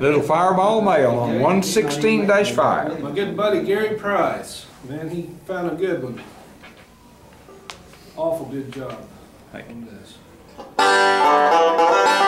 Little Fireball Mail on 116-5. My good buddy Gary Price, man, he found a good one. Awful good job on this.